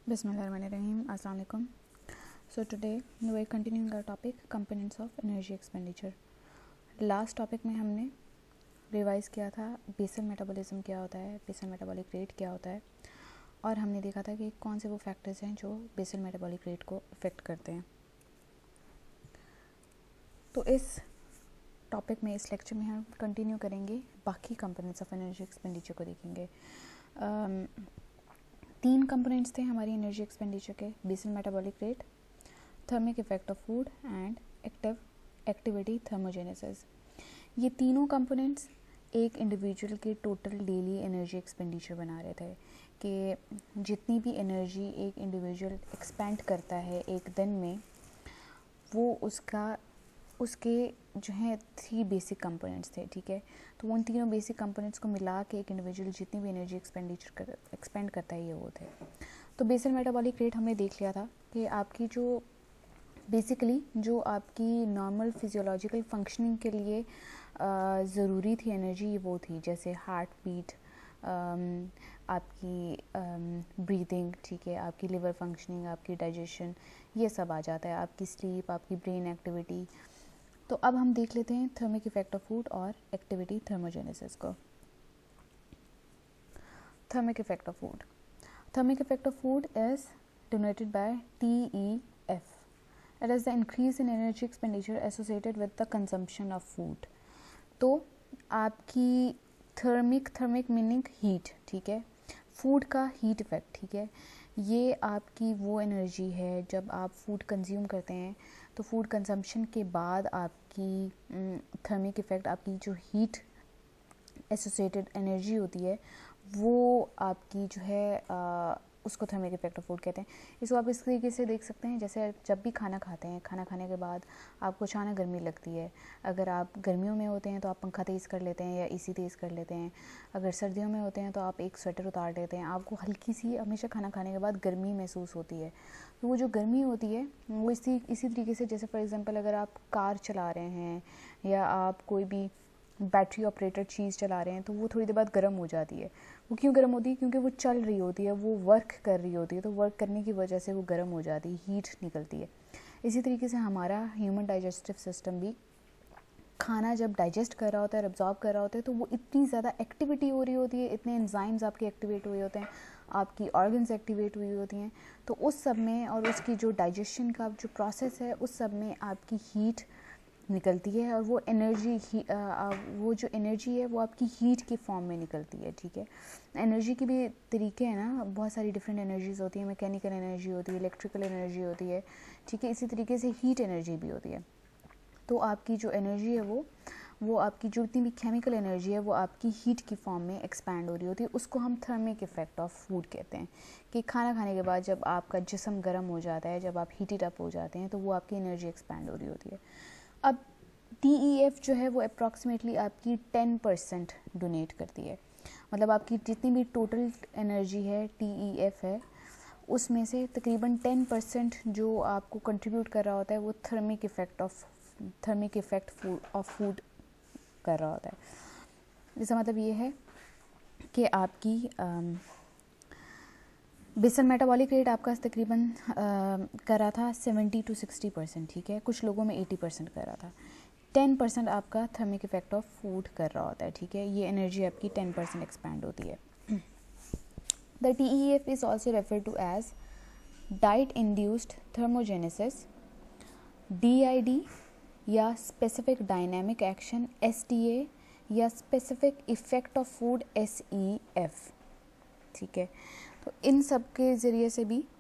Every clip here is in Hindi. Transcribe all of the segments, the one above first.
Bismillahirrahmanirrahim. Assalamu alaikum. So today we are continuing our topic components of energy expenditure. Last topic में हमने रिवाइज़ किया था बेसल मेटाबॉलिज्म क्या होता है, बेसल मेटाबॉलिक रेट क्या होता है, और हमने देखा था कि कौन से वो फैक्टर्स हैं जो बेसल मेटाबॉलिक रेट को इफ़ेक्ट करते हैं. तो इस टॉपिक में, इस लेक्चर में हम कंटिन्यू करेंगे, बाकी कंपोनेंट्स ऑफ एनर्जी एक्सपेंडिचर को देखेंगे. 3 कंपोनेंट्स थे हमारी एनर्जी एक्सपेंडिचर के: basal metabolic rate, thermic effect of food and activity thermogenesis. ये तीनों कंपोनेंट्स एक इंडिविजुअल के टोटल डेली एनर्जी एक्सपेंडिचर बना रहे थे कि जितनी भी एनर्जी एक इंडिविजुअल एक्सपेंड करता है एक दिन में, वो उसके जो है 3 बेसिक कंपोनेंट्स थे. ठीक है, तो उन तीनों बेसिक कंपोनेंट्स को मिला के एक इंडिविजुअल जितनी भी एनर्जी एक्सपेंड करता है ये वो थे. तो बेसल मेटाबॉलिक रेट हमने देख लिया था कि आपकी जो बेसिकली जो आपकी नॉर्मल फिजियोलॉजिकल फंक्शनिंग के लिए ज़रूरी थी एनर्जी, वो थी जैसे हार्ट बीट, आपकी ब्रीदिंग, ठीक है, आपकी लिवर फंक्शनिंग, आपकी डाइजेशन, ये सब आ जाता है, आपकी स्लीप, आपकी ब्रेन एक्टिविटी. तो अब हम देख लेते हैं थर्मिक इफेक्ट ऑफ फूड और एक्टिविटी थर्मोजेनेसिस को. Thermic effect of food. Thermic effect of food is denoted by TEF. It is the increase in energy expenditure associated with the consumption of food. तो आपकी थर्मिक मीनिंग हीट, ठीक है, फूड का हीट इफेक्ट, ठीक है, ये आपकी वो एनर्जी है जब आप फूड कंज्यूम करते हैं तो फूड कंजम्पशन के बाद आपकी थर्मिक इफेक्ट, आपकी जो हीट एसोसिएटेड एनर्जी होती है वो आपकी जो है उसको थर्मिक इफेक्ट ऑफ फूड कहते हैं. इसको आप इस तरीके से देख सकते हैं, जैसे जब भी खाना खाते हैं, खाना खाने के बाद आपको अचानक गर्मी लगती है. अगर आप गर्मियों में होते हैं तो आप पंखा तेज़ कर लेते हैं या एसी तेज़ कर लेते हैं. अगर सर्दियों में होते हैं तो आप एक स्वेटर उतार लेते हैं. आपको हल्की सी हमेशा खाना खाने के बाद गर्मी महसूस होती है. तो वो जो गर्मी होती है वो इसी तरीके से, जैसे फॉर एग्ज़ाम्पल अगर आप कार चला रहे हैं या आप कोई भी बैटरी ऑपरेटेड चीज़ चला रहे हैं तो वो थोड़ी देर बाद गर्म हो जाती है. वो क्यों गर्म होती है? क्योंकि वो चल रही होती है, वो वर्क कर रही होती है, तो वर्क करने की वजह से वो गर्म हो जाती है, हीट निकलती है. इसी तरीके से हमारा ह्यूमन डाइजेस्टिव सिस्टम भी खाना जब डाइजेस्ट कर रहा होता है, एब्जॉर्ब कर रहा होता है, तो वो इतनी ज़्यादा एक्टिविटी हो रही होती है, इतने एंजाइम्स आपके एक्टिवेट हुए होते हैं, आपकी ऑर्गन्स एक्टिवेट हुई होती हैं. तो उस सब में, और उसकी जो डाइजेशन का जो प्रोसेस है, उस सब में आपकी हीट निकलती है और वो एनर्जी, वो जो एनर्जी है वो आपकी हीट की फॉर्म में निकलती है. ठीक है, एनर्जी की भी तरीके हैं ना, बहुत सारी डिफरेंट एनर्जीज होती है. मैकेनिकल एनर्जी होती है, इलेक्ट्रिकल एनर्जी होती है, ठीक है, इसी तरीके से हीट एनर्जी भी होती है. तो आपकी जो एनर्जी है वो आपकी जो इतनी भी केमिकल एनर्जी है वो आपकी हीट की फॉर्म में एक्सपैंड हो रही होती है. उसको हम थर्मिक इफेक्ट ऑफ फूड कहते हैं कि खाना खाने के बाद जब आपका जिस्म गर्म हो जाता है, जब आप हीटेड अप हो जाते हैं, तो वो आपकी एनर्जी एक्सपैंड हो रही होती है. अब TEF जो है वो अप्रॉक्सीमेटली आपकी 10% डोनेट करती है. मतलब आपकी जितनी भी टोटल एनर्जी है, TEF है, उसमें से तकरीबन 10% जो आपको कंट्रीब्यूट कर रहा होता है वो थर्मिक इफेक्ट ऑफ फूड कर रहा होता है. इसका मतलब ये है कि आपकी बेसल मेटाबॉलिक रेट आपका तकरीबन कर रहा था 70 to 60%, ठीक है, कुछ लोगों में 80% कर रहा था. 10% आपका थर्मिक इफेक्ट ऑफ फूड कर रहा होता है. ठीक है, ये एनर्जी आपकी 10% एक्सपैंड होती है. The TEF is also refer to as diet induced thermogenesis, DID, या स्पेसिफिक डायनेमिक एक्शन, SDA, या specific effect of food, SEF. ठीक है, तो इन सब के ज़रिए से भी,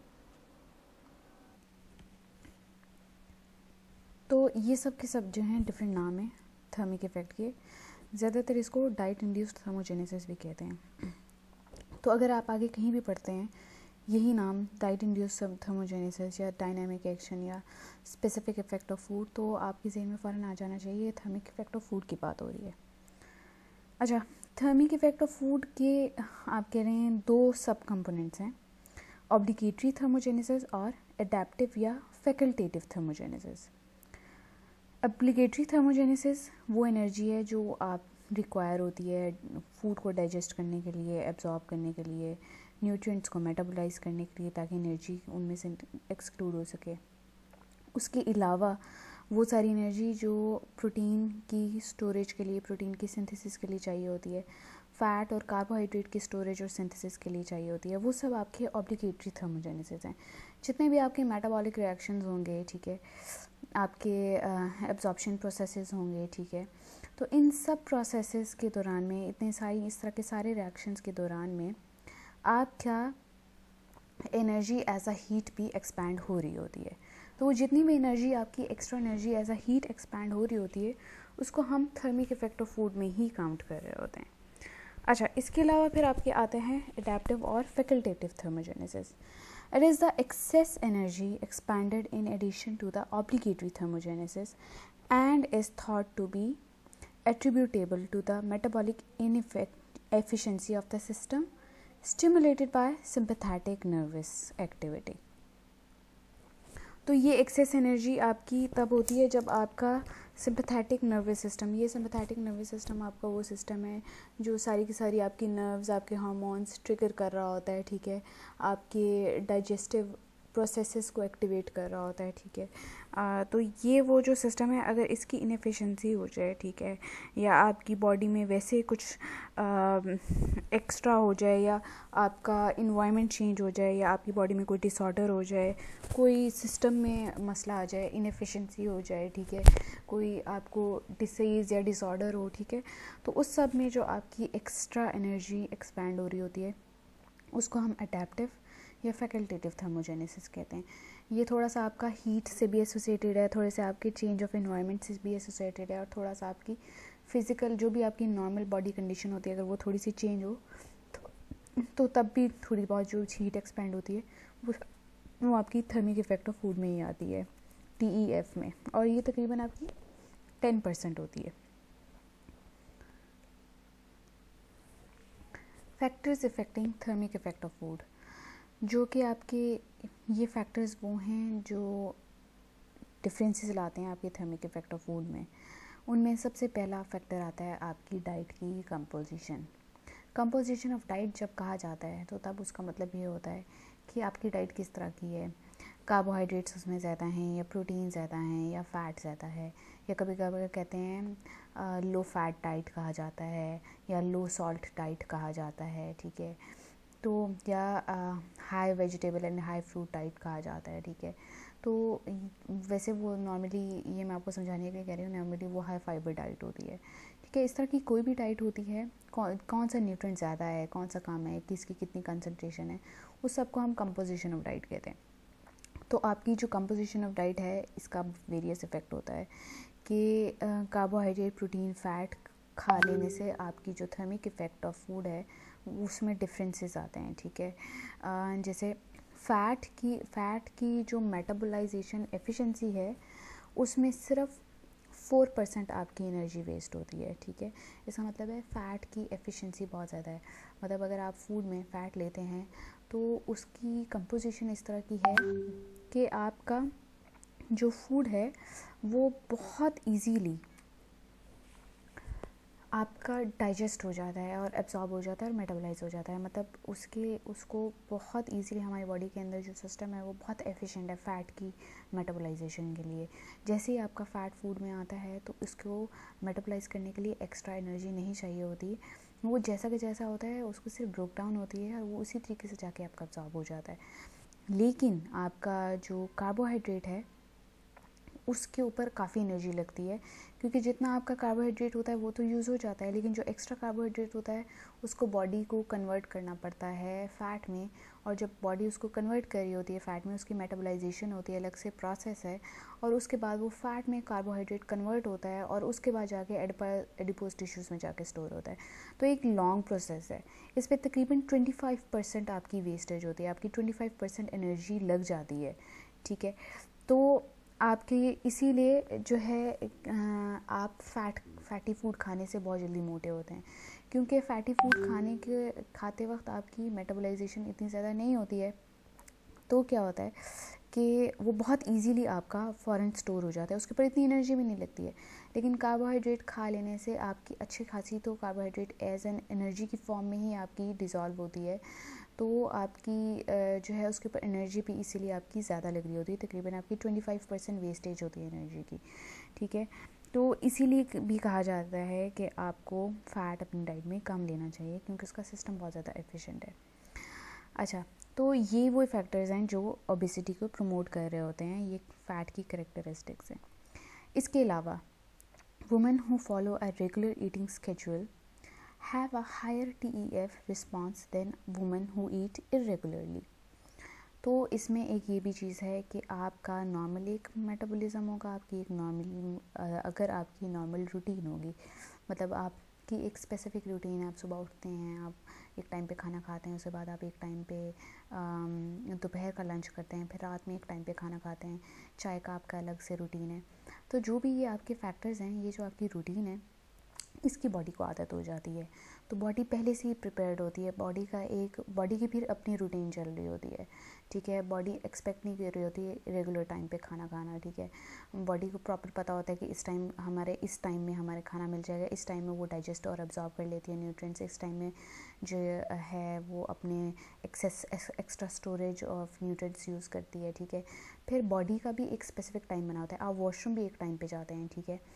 तो ये सब के सब जो हैं डिफरेंट नाम हैं थर्मिक इफेक्ट के. ज़्यादातर इसको डाइट इंड्यूस्ड थर्मोजेनेसिस भी कहते हैं. तो अगर आप आगे कहीं भी पढ़ते हैं यही नाम, डाइट इंड्यूस्ड थर्मोजेनेसिस या डायनामिक एक्शन या स्पेसिफिक इफेक्ट ऑफ फूड, तो आपके ज़हन में फ़ौरन आ जाना चाहिए थर्मिक इफेक्ट ऑफ फूड की बात हो रही है. अच्छा, थर्मिक इफेक्ट ऑफ फूड के आप कह रहे हैं 2 सब कंपोनेंट्स हैं, ऑब्लिगेटरी थर्मोजेनेसिस और एडेप्टिव या फैकल्टेटिव थर्मोजेनेसिस. ऑब्लिगेटरी थर्मोजेनेसिस वो एनर्जी है जो आप रिक्वायर होती है फूड को डाइजेस्ट करने के लिए, एब्जॉर्ब करने के लिए, न्यूट्रिएंट्स को मेटाबोलाइज करने के लिए, ताकि एनर्जी उनमें से एक्सक्लूड हो सके। उसके अलावा वो सारी एनर्जी जो प्रोटीन की स्टोरेज के लिए, प्रोटीन की सिंथेसिस के लिए चाहिए होती है, फ़ैट और कार्बोहाइड्रेट की स्टोरेज और सिंथेसिस के लिए चाहिए होती है, वो सब आपके ऑब्लिगेटरी थर्मोजेनेसिस हैं। जितने भी आपके मेटाबॉलिक रिएक्शंस होंगे, ठीक है, आपके एब्जॉर्प्शन प्रोसेसेस होंगे, ठीक है, तो इन सब प्रोसेसेस के दौरान में, इतने सारी इस तरह के सारे रिएक्शंस के दौरान में आपका एनर्जी एज अ हीट भी एक्सपैंड हो रही होती है। तो वो जितनी भी एनर्जी आपकी extra energy as a heat expand हो रही होती है, उसको हम थर्मिक इफेक्ट ऑफ फूड में ही काउंट कर रहे होते हैं। अच्छा, इसके अलावा फिर आपके आते हैं एडेप्टिव और facultative thermogenesis. It is the excess energy expanded in addition to the obligatory thermogenesis and is thought to be attributable to the metabolic inefficiency of the system stimulated by sympathetic nervous activity। तो ये एक्सेस एनर्जी आपकी तब होती है जब आपका सिंपैथेटिक नर्वस सिस्टम, ये सिंपैथेटिक नर्वस सिस्टम आपका वो सिस्टम है जो सारी की सारी आपकी नर्व्स, आपके हार्मोन्स ट्रिगर कर रहा होता है, ठीक है, आपके डाइजेस्टिव प्रोसेसेस को एक्टिवेट कर रहा होता है, ठीक है। तो ये वो जो सिस्टम है, अगर इसकी इनएफिशिएंसी हो जाए, ठीक है, या आपकी बॉडी में वैसे कुछ एक्स्ट्रा हो जाए, या आपका इन्वायरमेंट चेंज हो जाए, या आपकी बॉडी में कोई डिसऑर्डर हो जाए, कोई सिस्टम में मसला आ जाए, इनएफिशिएंसी हो जाए, ठीक है, कोई आपको डिसीज़ या डिसऑर्डर हो, ठीक है, तो उस सब में जो आपकी एक्स्ट्रा एनर्जी एक्सपैंड हो रही होती है, उसको हम अडेप्टिव या फैकल्टेटिव थर्मोजेनेसिस कहते हैं। ये थोड़ा सा आपका हीट से भी एसोसिएटेड है, थोड़े से आपके चेंज ऑफ एनवायरनमेंट से भी एसोसिएटेड है, और थोड़ा सा आपकी फिज़िकल जो भी आपकी नॉर्मल बॉडी कंडीशन होती है, अगर वो थोड़ी सी चेंज हो तो तब भी थोड़ी बहुत जो हीट एक्सपैंड होती है वो आपकी थर्मिक इफेक्ट ऑफ फूड में ही आती है, TEF में, और ये तकरीबन आपकी 10% होती है। Factors affecting thermic effect of food, जो कि आपके ये फैक्टर्स वो हैं जो डिफरेंसेस लाते हैं आपके थर्मिक इफेक्ट ऑफ फूड में। उनमें सबसे पहला फैक्टर आता है आपकी डाइट की कंपोजिशन। कंपोजिशन ऑफ डाइट जब कहा जाता है तो तब उसका मतलब ये होता है कि आपकी डाइट किस तरह की है, कार्बोहाइड्रेट्स उसमें ज़्यादा हैं या प्रोटीन ज़्यादा हैं या फ़ैट ज़्यादा है, या कभी कभी कहते हैं लो फैट डाइट कहा जाता है या लो सॉल्ट डाइट कहा जाता है, ठीक है, तो या high vegetable and high fruit diet कहा जाता है, ठीक है। तो वैसे वो नॉर्मली, ये मैं आपको समझाने के लिए कह रही हूँ, नॉर्मली वो हाई फाइबर डाइट होती है, ठीक है। इस तरह की कोई भी डाइट होती है, कौन सा न्यूट्रिएंट ज़्यादा है, कौन सा कम है, किसकी कितनी कंसंट्रेशन है, उस सब को हम कंपोजिशन ऑफ डाइट कहते हैं। तो आपकी जो कंपोजिशन ऑफ डाइट है, इसका वेरियस इफेक्ट होता है कि कार्बोहाइड्रेट, प्रोटीन, फ़ैट खा लेने से आपकी जो थर्मिक इफेक्ट ऑफ फूड है उसमें डिफरेंसेस आते हैं, ठीक है। जैसे फ़ैट की जो मेटाबोलाइजेशन एफिशिएंसी है उसमें सिर्फ 4% आपकी एनर्जी वेस्ट होती है, ठीक है। इसका मतलब है फ़ैट की एफिशिएंसी बहुत ज़्यादा है। मतलब अगर आप फूड में फ़ैट लेते हैं तो उसकी कंपोजिशन इस तरह की है कि आपका जो फूड है वो बहुत इजीली आपका डाइजेस्ट हो जाता है और एब्जॉर्ब हो जाता है और मेटाबोलाइज हो जाता है। मतलब उसको बहुत इजीली हमारी बॉडी के अंदर जो सिस्टम है वो बहुत एफिशिएंट है फ़ैट की मेटाबोलाइजेशन के लिए। जैसे ही आपका फ़ैट फूड में आता है तो इसको मेटाबोलाइज करने के लिए एक्स्ट्रा एनर्जी नहीं चाहिए होती, वो जैसा कि जैसा होता है उसको सिर्फ ब्रोक डाउन होती है और वो उसी तरीके से जाके आपका एब्जॉर्ब हो जाता है। लेकिन आपका जो कार्बोहाइड्रेट है उसके ऊपर काफ़ी एनर्जी लगती है, क्योंकि जितना आपका कार्बोहाइड्रेट होता है वो तो यूज़ हो जाता है, लेकिन जो एक्स्ट्रा कार्बोहाइड्रेट होता है उसको बॉडी को कन्वर्ट करना पड़ता है फ़ैट में, और जब बॉडी उसको कन्वर्ट कर रही होती है फ़ैट में, उसकी मेटाबोलाइजेशन होती है, अलग से प्रोसेस है, और उसके बाद वो फ़ैट में कार्बोहाइड्रेट कन्वर्ट होता है और उसके बाद जाके एडिपोज टिश्यूज़ में जाके स्टोर होता है। तो एक लॉन्ग प्रोसेस है। इस पर तकरीबन 25% आपकी वेस्टेज होती है, आपकी 25% एनर्जी लग जाती है, ठीक है। तो आपके इसीलिए जो है आप फैटी फूड खाने से बहुत जल्दी मोटे होते हैं, क्योंकि फैटी फूड खाते वक्त आपकी मेटाबोलाइजेशन इतनी ज़्यादा नहीं होती है। तो क्या होता है कि वो बहुत इजीली आपका फ़ौरन स्टोर हो जाता है, उसके ऊपर इतनी एनर्जी भी नहीं लगती है। लेकिन कार्बोहाइड्रेट खा लेने से आपकी अच्छी खासी तो कार्बोहाइड्रेट एज एन एनर्जी की फॉर्म में ही आपकी डिज़ोल्व होती है, तो आपकी जो है उसके ऊपर एनर्जी भी इसीलिए आपकी ज़्यादा लग रही होती है, तकरीबन आपकी 25% वेस्टेज होती है एनर्जी की, ठीक है। तो इसीलिए भी कहा जाता है कि आपको फ़ैट अपनी डाइट में कम लेना चाहिए, क्योंकि उसका सिस्टम बहुत ज़्यादा एफिशिएंट है। अच्छा, तो ये वो फैक्टर्स हैं जो ओबेसिटी को प्रमोट कर रहे होते हैं, ये फ़ैट की करेक्टरिस्टिक्स हैं। इसके अलावा women who follow a regular eating schedule have a higher TEF response than women who eat irregularly. तो इसमें एक ये भी चीज़ है कि आपका नॉर्मल एक मेटाबॉलिज्म होगा, आपकी एक नॉर्मल अगर आपकी नॉर्मल रूटीन होगी, मतलब आपकी एक स्पेसिफिक रूटीन है, आप सुबह उठते हैं, आप एक टाइम पे खाना खाते हैं, उसके बाद आप एक टाइम पे दोपहर का लंच करते हैं, फिर रात में एक टाइम पे खाना खाते हैं, चाय का आपका अलग से रूटीन है। तो जो भी ये आपके फैक्टर्स हैं, ये जो आपकी रूटीन है, इसकी बॉडी को आदत हो जाती है, तो बॉडी पहले से ही प्रिपेयर्ड होती है, बॉडी की फिर अपनी रूटीन चल रही होती है, ठीक है। बॉडी एक्सपेक्ट नहीं कर रही होती है रेगुलर टाइम पे खाना खाना, ठीक है। बॉडी को प्रॉपर पता होता है कि इस टाइम में हमारे खाना मिल जाएगा, इस टाइम में वो डाइजेस्ट और अब्जॉर्ब कर लेती है न्यूट्रिएंट्स, इस टाइम में जो है वो अपने extra storage of nutrients use करती है, ठीक है। फिर बॉडी का भी एक स्पेसिफिक टाइम बना होता है, आप वॉशरूम भी एक टाइम पे जाते हैं, ठीक है।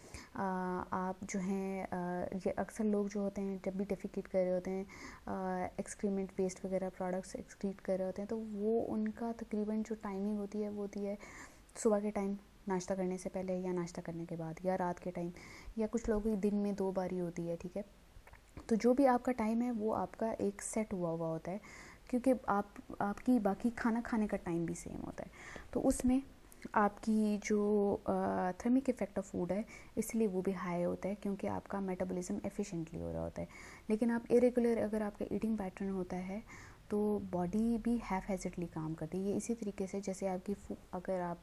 आप जो हैं ये अक्सर लोग जो होते हैं जब भी डेफिकेट कर रहे होते हैं, एक्सक्रीमेंट वेस्ट वगैरह प्रोडक्ट्स एक्सक्रीट कर रहे होते हैं, तो वो उनका तकरीबन जो टाइमिंग होती है वो होती है सुबह के टाइम नाश्ता करने से पहले, या नाश्ता करने के बाद, या रात के टाइम, या कुछ लोगों की दिन में 2 बार ही होती है, ठीक है। तो जो भी आपका टाइम है वो आपका एक सेट हुआ होता है, क्योंकि आपकी बाकी खाना खाने का टाइम भी सेम होता है, तो उसमें आपकी जो थर्मिक इफ़ेक्ट ऑफ फूड है इसलिए वो भी हाई होता है, क्योंकि आपका मेटाबॉलिज्म एफिशिएंटली हो रहा होता है। लेकिन आप इरेगुलर अगर आपका ईटिंग पैटर्न होता है तो बॉडी भी हैफहेज़र्डली काम करती है। ये इसी तरीके से जैसे अगर आप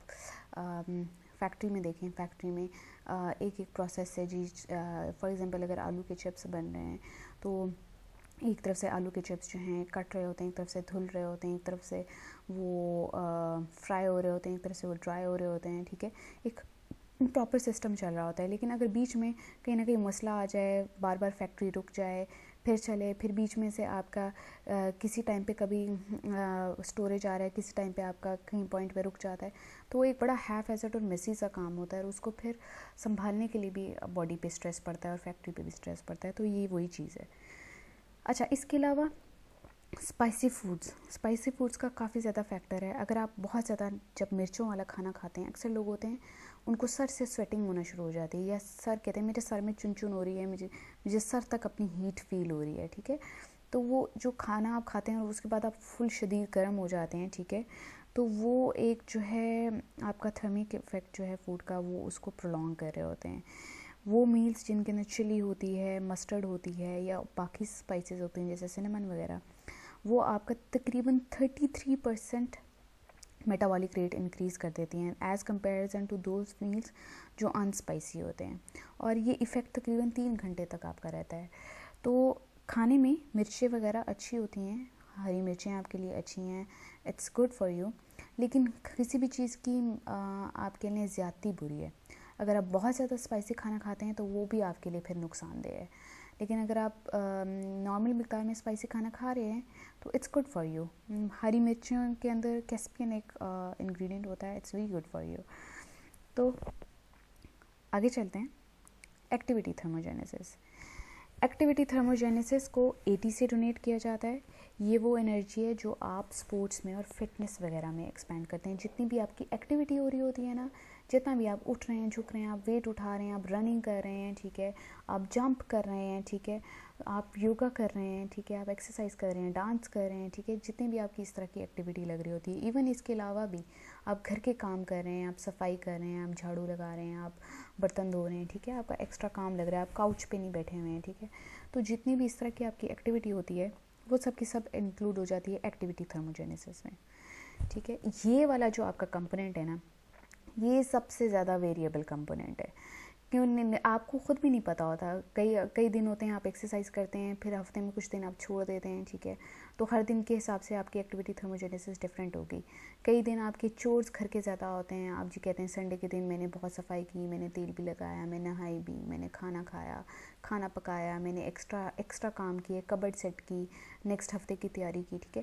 फैक्ट्री में देखें, फैक्ट्री में एक प्रोसेस है जी, फॉर एग्जांपल अगर आलू के चिप्स बन रहे हैं, तो एक तरफ से आलू के चिप्स जो हैं कट रहे होते हैं, एक तरफ से धुल रहे होते हैं, एक तरफ से वो फ्राई हो रहे होते हैं, एक तरफ से वो ड्राई हो रहे होते हैं, ठीक है। एक प्रॉपर सिस्टम चल रहा होता है। लेकिन अगर बीच में कहीं ना कहीं मसला आ जाए, बार बार फैक्ट्री रुक जाए, फिर चले, फिर बीच में से आपका किसी टाइम पे कभी स्टोरेज आ रहा है, किसी टाइम पे आपका कहीं पॉइंट पे रुक जाता है, तो वो एक बड़ा हैफहेज़र्ड और मेसी सा काम होता है, और उसको फिर संभालने के लिए भी बॉडी पे स्ट्रेस पड़ता है और फैक्ट्री पे भी स्ट्रेस पड़ता है। तो ये वही चीज़ है। अच्छा, इसके अलावा स्पाइसी फूड्स का काफ़ी ज़्यादा फैक्टर है। अगर आप बहुत ज़्यादा जब मिर्चों वाला खाना खाते हैं, अक्सर लोग होते हैं उनको सर से स्वेटिंग होना शुरू हो जाती है, या सर कहते हैं मेरे सर में चुन हो रही है, मुझे सर तक अपनी हीट फील हो रही है, ठीक है। तो वो जो खाना आप खाते हैं और उसके बाद आप फुल शदीद गर्म हो जाते हैं, ठीक है, तो वो एक जो है आपका थर्मिक इफ़ेक्ट जो है फूड का, वो उसको प्रोलॉन्ग कर रहे होते हैं। वो मील्स जिनके अंदर चिली होती है, मस्टर्ड होती है, या बाकी स्पाइसेस होती हैं जैसे सिनेमन वगैरह, वो आपका तकरीबन 33% मेटाबॉलिक रेट इंक्रीज़ कर देती हैं as comparison to those meals जो अनस्पाइसी होते हैं, और ये इफ़ेक्ट तकरीबन 3 घंटे तक आपका रहता है। तो खाने में मिर्चें वगैरह अच्छी होती हैं, हरी मिर्चें आपके लिए अच्छी हैं, इट्स गुड फॉर यू, लेकिन किसी भी चीज़ की आपके लिए ज़्यादती बुरी है। अगर आप बहुत ज़्यादा स्पाइसी खाना खाते हैं तो वो भी आपके लिए फिर नुकसानदेह है, लेकिन अगर आप नॉर्मल मिक़दार में स्पाइसी खाना खा रहे हैं तो इट्स गुड फॉर यू। हरी मिर्चियों के अंदर कैस्पियन एक इंग्रेडिएंट होता है, it's very good for you. तो आगे चलते हैं, एक्टिविटी थर्मोजेनेसिस। एक्टिविटी थर्मोजेनेसिस को AT से डोनेट किया जाता है। ये वो एनर्जी है जो आप स्पोर्ट्स में और फिटनेस वगैरह में एक्सपेंड करते हैं। जितनी भी आपकी एक्टिविटी हो रही होती है ना, जितना भी आप उठ रहे हैं, झुक रहे हैं, आप वेट उठा रहे हैं, आप रनिंग कर रहे हैं, ठीक है, आप जंप कर रहे हैं, ठीक है, आप योगा कर रहे हैं, ठीक है, आप एक्सरसाइज कर रहे हैं, डांस कर रहे हैं, ठीक है, जितनी भी आपकी इस तरह की एक्टिविटी लग रही होती है, इवन इसके अलावा भी आप घर के काम कर रहे हैं, आप सफाई कर रहे हैं, आप झाड़ू लगा रहे हैं, आप बर्तन धो रहे हैं, ठीक है, आपका एक्स्ट्रा काम लग रहा है, आप काउच पे नहीं बैठे हुए हैं, ठीक है, तो जितनी भी इस तरह की आपकी एक्टिविटी होती है वो सब की सब इंक्लूड हो जाती है एक्टिविटी थर्मोजेनेसिस में, ठीक है। ये वाला जो आपका कंपोनेंट है ना, ये सबसे ज़्यादा वेरिएबल कंपोनेंट है, क्यों आपको ख़ुद भी नहीं पता होता। कई दिन होते हैं आप एक्सरसाइज करते हैं, फिर हफ्ते में कुछ दिन आप छोड़ देते हैं, ठीक है, तो हर दिन के हिसाब से आपकी एक्टिविटी थर्मोजेनेसिस डिफरेंट होगी। कई दिन आपके चोर्स घर के ज़्यादा होते हैं, आप जी कहते हैं संडे के दिन मैंने बहुत सफाई की, मैंने तेल भी लगाया, मैं नहाई भी, मैंने खाना खाया, खाना पकाया, मैंने एक्स्ट्रा काम किए, कबर्ड सेट की, नेक्स्ट हफ्ते की तैयारी की, ठीक है।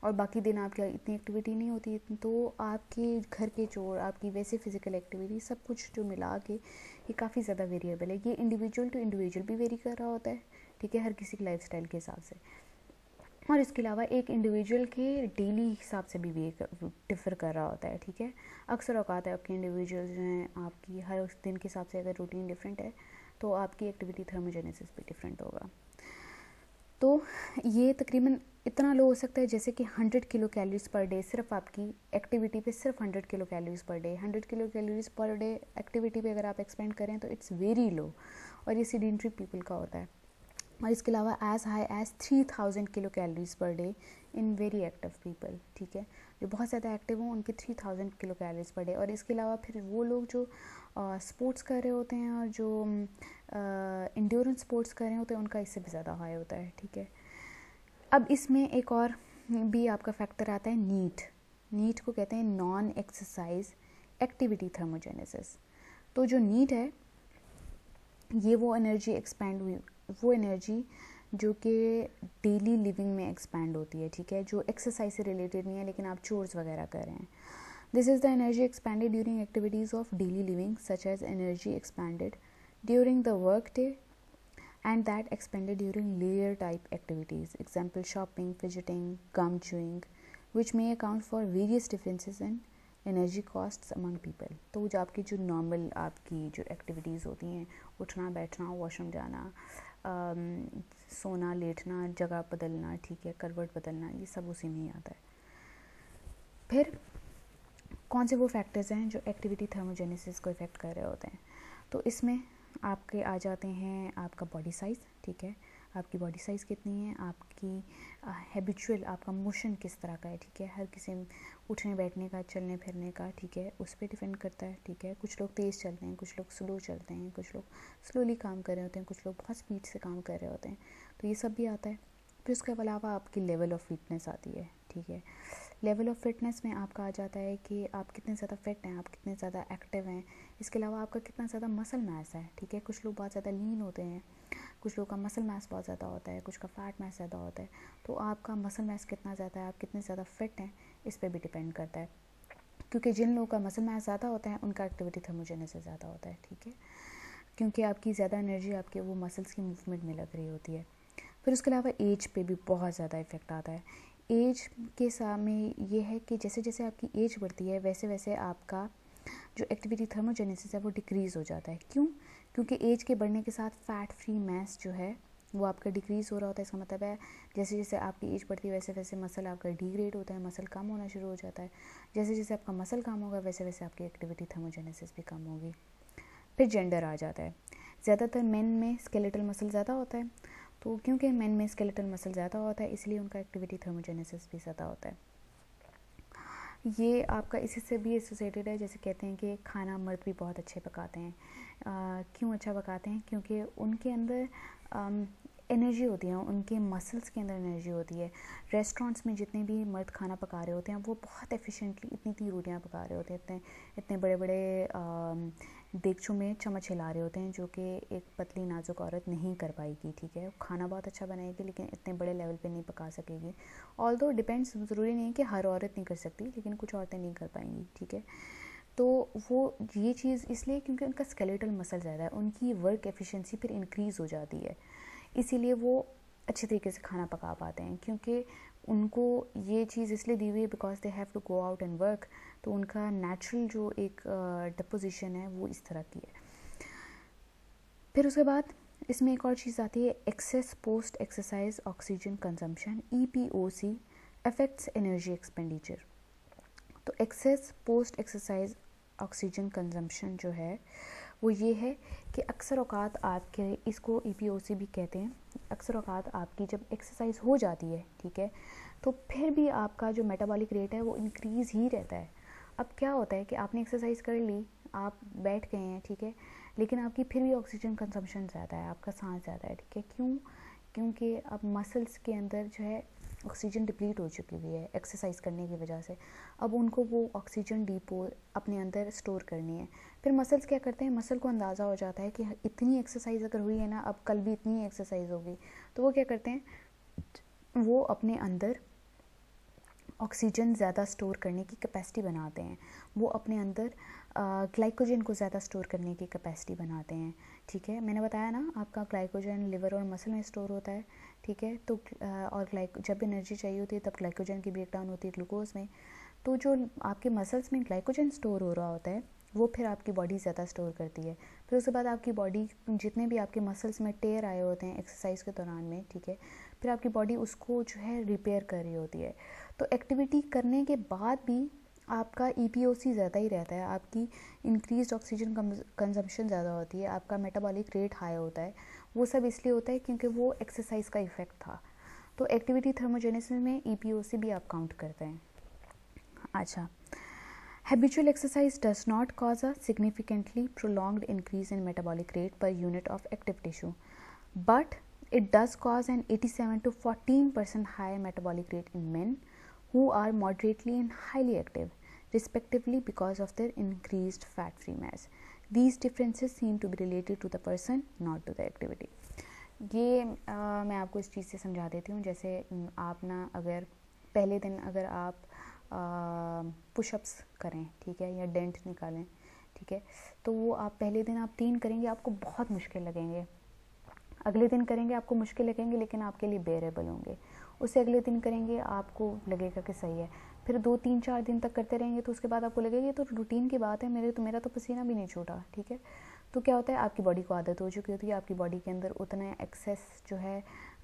और बाकी दिन आपकी इतनी एक्टिविटी नहीं होती, तो आपके घर के चोर, आपकी वैसे फिजिकल एक्टिविटी, सब कुछ जो मिला के ये काफ़ी ज़्यादा वेरिएबल है। ये इंडिविजुअल टू इंडिविजुअल भी वेरी कर रहा होता है, ठीक है, हर किसी के लाइफस्टाइल के हिसाब से। और इसके अलावा एक इंडिविजुअल के डेली हिसाब से भी डिफ़र कर रहा होता है, ठीक है। अक्सर औकात है आपके इंडिविजुअल जो हैं, आपकी हर दिन के हिसाब से अगर रूटीन डिफरेंट है तो आपकी एक्टिविटी थर्मोजेनेसिस भी डिफरेंट होगा। तो ये तकरीबन इतना लो हो सकता है जैसे कि 100 किलो कैलोरीज पर डे, सिर्फ आपकी एक्टिविटी पे सिर्फ 100 kilo calories per day. 100 kilo calories per day activity पे अगर आप एक्सपेंड करें तो इट्स वेरी लो, और ये सीडेंटरी पीपल का होता है। और इसके अलावा as high as 3000 kilo calories per day in very active people, ठीक है। जो बहुत ज़्यादा एक्टिव हों उनके 3000 किलो कैलोरीज पर डे। और इसके अलावा फिर वो लोग जो स्पोर्ट्स कर रहे होते हैं और जो इंड्योरेंस स्पोर्ट्स कर रहे होते हैं उनका इससे भी ज़्यादा हाई होता है, ठीक है। अब इसमें एक और भी आपका फैक्टर आता है नीट। नीट को कहते हैं नॉन एक्सरसाइज एक्टिविटी थर्मोजेनेसिस। तो जो नीट है ये वो एनर्जी एक्सपैंड हुई, वो एनर्जी जो कि डेली लिविंग में एक्सपैंड होती है, ठीक है, जो एक्सरसाइज से रिलेटेड नहीं है लेकिन आप चोर्स वगैरह कर रहे हैं। This is the energy expended during activities of daily living such as energy expended during the work day and that expended during leisure type activities, example shopping, fidgeting, gum chewing, which may account for various differences in energy costs among people। तो जो आपकी जो नॉर्मल आपकी जो एक्टिविटीज़ होती हैं, उठना बैठना, वॉशरूम जाना, सोना लेटना, जगह बदलना, ठीक है, करवट बदलना, ये सब उसी में ही आता है। फिर कौन से वो फैक्टर्स हैं जो एक्टिविटी थर्मोजेनेसिस को इफ़ेक्ट कर रहे होते हैं? तो इसमें आपके आ जाते हैं आपका बॉडी साइज़, ठीक है, आपकी बॉडी साइज़ कितनी है, आपकी हैबिचुअल आपका मोशन किस तरह का है, ठीक है, हर किसी उठने बैठने का, चलने फिरने का, ठीक है, उस पर डिपेंड करता है, ठीक है। कुछ लोग तेज़ चलते हैं, कुछ लोग स्लो चलते हैं, कुछ लोग स्लोली काम कर रहे होते हैं, कुछ लोग बहुत स्पीड से काम कर रहे होते हैं, तो ये सब भी आता है। फिर उसके अलावा आपकी लेवल ऑफ फिटनेस आती है, ठीक है। लेवल ऑफ फिटनेस में आपका आ जाता है कि आप कितने ज़्यादा फिट हैं, आप कितने ज़्यादा एक्टिव हैं। इसके अलावा आपका कितना ज़्यादा मसल मास है, ठीक है। कुछ लोग बहुत ज़्यादा लीन होते हैं, कुछ लोग का मसल मास बहुत ज़्यादा होता है, कुछ का फैट मास ज़्यादा होता है। तो आपका मसल मास कितना ज़्यादा है, आप कितने ज़्यादा फिट हैं, इस पर भी डिपेंड करता है। क्योंकि जिन लोगों का मसल मास ज़्यादा होता है उनका एक्टिविटी थर्मोजेनेसिस ज़्यादा होता है, ठीक है, क्योंकि आपकी ज़्यादा एनर्जी आपके वो मसल्स की मूवमेंट में लग रही होती है। फिर उसके अलावा एज पे भी बहुत ज़्यादा इफेक्ट आता है। एज के सामने ये है कि जैसे जैसे आपकी एज बढ़ती है वैसे वैसे आपका जो एक्टिविटी थर्मोजेनेसिस है वो डिक्रीज़ हो जाता है। क्यों? क्योंकि एज के बढ़ने के साथ फैट फ्री मास जो है वो आपका डिक्रीज़ हो रहा होता है। इसका मतलब है जैसे जैसे आपकी एज बढ़ती है वैसे वैसे मसल आपका डिग्रेड होता है, मसल कम होना शुरू हो जाता है। जैसे जैसे आपका मसल कम होगा वैसे वैसे आपकी एक्टिविटी थर्मोजेनेसिस भी कम होगी। फिर जेंडर आ जाता है। ज़्यादातर मेन में स्केलेटल मसल ज़्यादा होता है, तो क्योंकि मेन में स्केलेटल मसल ज़्यादा होता है इसलिए उनका एक्टिविटी थर्मोजेनेसिस भी ज़्यादा होता है। ये आपका इसी से भी एसोसिएटेड है। जैसे कहते हैं कि खाना मर्द भी बहुत अच्छे पकाते हैं। क्यों अच्छा पकाते हैं? क्योंकि उनके अंदर एनर्जी होती है, उनके मसल्स के अंदर एनर्जी होती है। रेस्टोरेंट्स में जितने भी मर्द खाना पका रहे होते हैं वो बहुत एफिशिएंटली इतनी इतनी रोटियाँ पका रहे होते हैं, इतने इतने बड़े बड़े देगचों में चम्मच हिला रहे होते हैं, जो कि एक पतली नाजुक औरत नहीं कर पाएगी, ठीक है। खाना बहुत अच्छा बनाएगी लेकिन इतने बड़े लेवल पे नहीं पका सकेगी। ऑल्दो डिपेंड्स, ज़रूरी नहीं है कि हर औरत नहीं कर सकती, लेकिन कुछ औरतें नहीं कर पाएंगी, ठीक है। तो वो ये चीज़ इसलिए क्योंकि उनका स्केलेटल मसल ज़्यादा है, उनकी वर्क एफिशिएंसी फिर इंक्रीज़ हो जाती है, इसीलिए वो अच्छे तरीके से खाना पका पाते हैं। क्योंकि उनको ये चीज़ इसलिए दी हुई है because they have to go out and work, तो उनका नेचुरल जो एक डिपोजिशन है वो इस तरह की है। फिर उसके बाद इसमें एक और चीज़ आती है excess post exercise oxygen consumption, EPOC affects energy expenditure. तो excess post exercise oxygen consumption जो है वो ये है कि अक्सर औकात आपके, इसको EPOC भी कहते हैं, अक्सर औकात आपकी जब एक्सरसाइज हो जाती है, ठीक है, तो फिर भी आपका जो मेटाबॉलिक रेट है वो इंक्रीज़ ही रहता है। अब क्या होता है कि आपने एक्सरसाइज कर ली, आप बैठ गए हैं, ठीक है, लेकिन आपकी फिर भी ऑक्सीजन कंजम्पशन ज़्यादा है, आपका सांस ज़्यादा है, ठीक है। क्यों? क्योंकि अब मसल्स के अंदर जो है ऑक्सीजन डिप्लीट हो चुकी हुई है एक्सरसाइज करने की वजह से। अब उनको वो ऑक्सीजन डिपो अपने अंदर स्टोर करनी है। फिर मसल्स क्या करते हैं, मसल को अंदाज़ा हो जाता है कि इतनी एक्सरसाइज अगर हुई है ना, अब कल भी इतनी एक्सरसाइज होगी, तो वो क्या करते हैं, वो अपने अंदर ऑक्सीजन ज़्यादा स्टोर करने की कैपेसिटी बनाते हैं, वो अपने अंदर ग्लाइकोजन को ज़्यादा स्टोर करने की कैपेसिटी बनाते हैं। ठीक है, मैंने बताया ना आपका ग्लाइकोजन लिवर और मसल में स्टोर होता है। ठीक है, तो और जब एनर्जी चाहिए होती है तब ग्लाइकोजन की ब्रेकडाउन होती है ग्लूकोज में। तो जो आपके मसल्स में ग्लाइकोजन स्टोर हो रहा होता है वो फिर आपकी बॉडी ज़्यादा स्टोर करती है। फिर उसके बाद आपकी बॉडी, जितने भी आपके मसल्स में टेयर आए होते हैं एक्सरसाइज के दौरान में, ठीक है, फिर आपकी बॉडी उसको जो है रिपेयर कर रही होती है। तो एक्टिविटी करने के बाद भी आपका EPOC ज़्यादा ही रहता है, आपकी इंक्रीज ऑक्सीजन कंजम्पशन ज़्यादा होती है, आपका मेटाबॉलिक रेट हाई होता है। वो सब इसलिए होता है क्योंकि वो एक्सरसाइज का इफ़ेक्ट था। तो एक्टिविटी थर्मोजेनेसिस में EPOC भी आप काउंट करते हैं। अच्छा, habitual exercise does not cause a significantly prolonged increase in metabolic rate per unit of active tissue, but it does cause an 87 to 14% higher metabolic rate in men who are moderately and highly active, respectively, because of their increased fat-free mass. These differences seem to be related to the person, not to the activity. ये मैं आपको इस चीज़ से समझा देती हूँ। जैसे आप ना अगर पहले दिन अगर आप पुशअप्स करें, ठीक है, या डेंट निकालें, ठीक है, तो वो आप पहले दिन आप 3 करेंगे, आपको बहुत मुश्किल लगेंगे। अगले दिन करेंगे आपको मुश्किल लगेंगे लेकिन आपके लिए बेरेबल होंगे। उससे अगले दिन करेंगे आपको लगेगा कि सही है। फिर 2, 3, 4 दिन तक करते रहेंगे तो उसके बाद आपको लगेगा ये तो रूटीन की बात है, मेरा तो पसीना भी नहीं छूटा। ठीक है, तो क्या होता है, आपकी बॉडी को आदत हो चुकी होती है, आपकी बॉडी के अंदर उतना एक्सेस जो है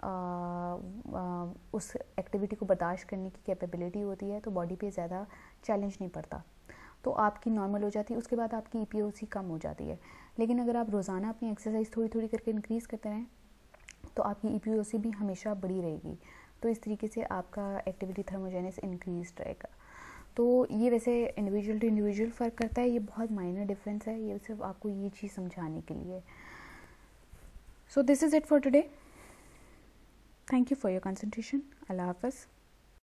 उस एक्टिविटी को बर्दाश्त करने की कैपेबिलिटी होती है, तो बॉडी पे ज़्यादा चैलेंज नहीं पड़ता, तो आपकी नॉर्मल हो जाती है। उसके बाद आपकी EPOC कम हो जाती है। लेकिन अगर आप रोज़ाना अपनी एक्सरसाइज थोड़ी थोड़ी करके इंक्रीज़ करते रहें तो आपकी EPOC भी हमेशा बड़ी रहेगी। तो इस तरीके से आपका एक्टिविटी थर्मोजेनेसिस इंक्रीज रहेगा। तो ये वैसे इंडिविजुअल टू इंडिविजुअल फ़र्क करता है, ये बहुत माइनर डिफरेंस है, ये सिर्फ आपको ये चीज़ समझाने के लिए। So this is it for today. Thank you for your concentration. अल्लाह हाफ़िज़।